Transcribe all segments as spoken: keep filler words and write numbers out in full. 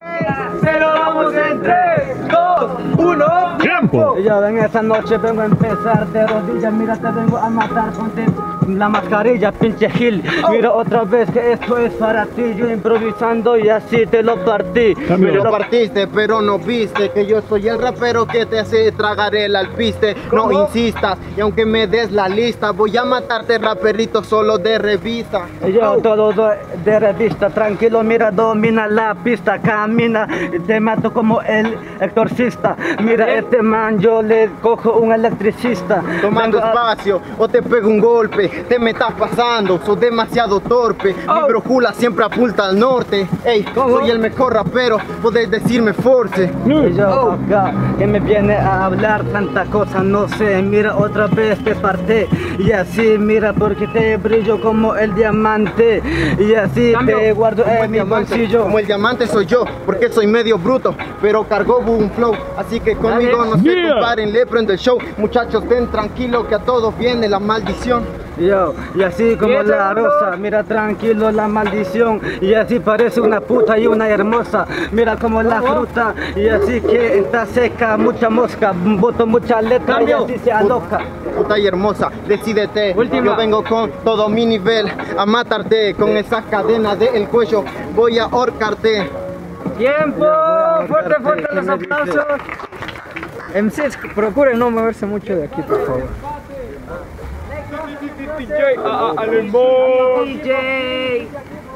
Se lo damos en tres, dos, uno. ¡Tiempo! Yo en esta noche vengo a empezar de rodillas, mira te vengo a matar, ponte la mascarilla, pinche Gil. Mira otra vez que esto es para ti, yo improvisando y así te lo partí. Me lo partiste, pero no viste que yo soy el rapero que te hace tragar el alpiste. No insistas, y aunque me des la lista, voy a matarte, raperito, solo de revista. Yo todo de revista, tranquilo, mira, domina la pista, camina, te mato como el exorcista. Mira este man, yo le cojo un electricista. Tomando Vengo a- espacio, o te pego un golpe, te me estás pasando, sos demasiado torpe. Mi brújula siempre apunta al norte. Ey, soy el mejor rapero, podés decirme force. Y yo acá, que me viene a hablar tanta cosa, no sé, mira otra vez te parté. Y así, mira, porque te brillo como el diamante. Y así te guardo Como en el mi diamante, bolsillo. como el diamante soy yo, porque soy medio bruto, pero cargo un flow, así que conmigo no se Yeah. comparen, le prendo el show. Muchachos, ten tranquilo que a todos viene la maldición. Yo, y así como Diez la segundos. rosa, mira tranquilo la maldición. Y así parece una puta y una hermosa. Mira como la fruta, y así que está seca, mucha mosca. Boto mucha letra y Cambio. así se aloca. Puta y hermosa, decídete. Última. Yo vengo con todo mi nivel a matarte con esa cadena del cuello. Voy a ahorcarte. Tiempo. Fuerte, fuerte los ¿Qué me aplausos. M Cs, procuren no moverse mucho de aquí, por favor. D J Alemón. D J.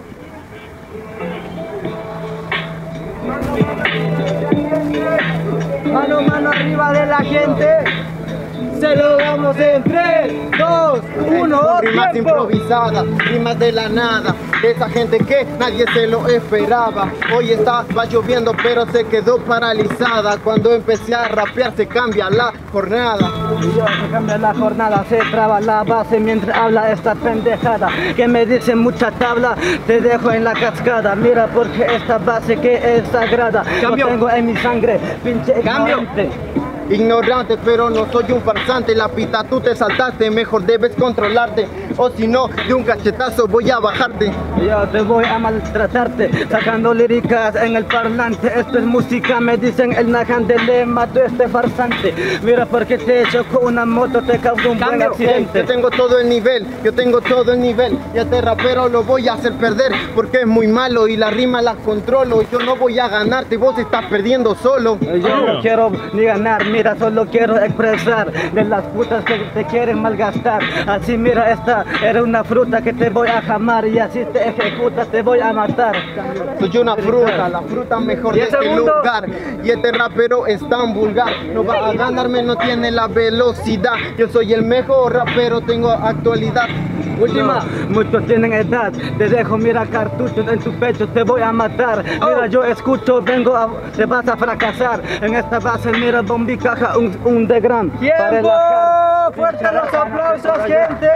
Mano, mano arriba de la gente. Se lo damos en tres, dos, uno. Rimas ¡Tiempo! improvisadas, rimas de la nada, de esa gente que nadie se lo esperaba. Hoy estaba lloviendo pero se quedó paralizada. Cuando empecé a rapear se cambia la jornada. Y yo se cambia la jornada, se traba la base mientras habla esta pendejada. Que me dice mucha tabla, te dejo en la cascada. Mira porque esta base que es sagrada, Cambio. lo tengo en mi sangre, pinche Cambio. ignorante. Ignorante, pero no soy un farsante. La pista tú te saltaste, mejor debes controlarte, o si no, de un cachetazo voy a bajarte. Yo te voy a maltratarte, sacando líricas en el parlante. Esto es música, me dicen el najante, le mato a este farsante. Mira porque te chocó una moto, te causó un buen Cambio. Ey, accidente. yo tengo todo el nivel, yo tengo todo el nivel. Y a este rapero lo voy a hacer perder, porque es muy malo y la rima la controlo. Yo no voy a ganarte, vos estás perdiendo solo. Yo no quiero ni ganar, mira, solo quiero expresar de las putas que te quieren malgastar. Así mira, esta era una fruta que te voy a jamar y así te ejecutas, te voy a matar. Soy una fruta, la fruta mejor de Diez este segundos. lugar. Y este rapero es tan vulgar, no va a ganarme, no tiene la velocidad. Yo soy el mejor rapero, tengo actualidad. Última, muchos tienen edad, te dejo, mira cartuchos en tu pecho, te voy a matar. Mira, yo escucho, vengo a, te vas a fracasar. En esta base, mira, bombi caja, un, un de gram. para ¡Tiempo! relajar. ¡Fuerte los aplausos, gente!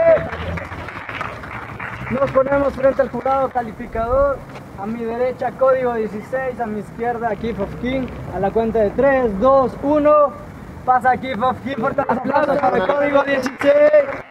Nos ponemos frente al jurado calificador. A mi derecha, código dieciséis, a mi izquierda, Keith of King. A la cuenta de tres, dos, uno. Pasa Keith of King, fuerte aplausos para el código dieciséis.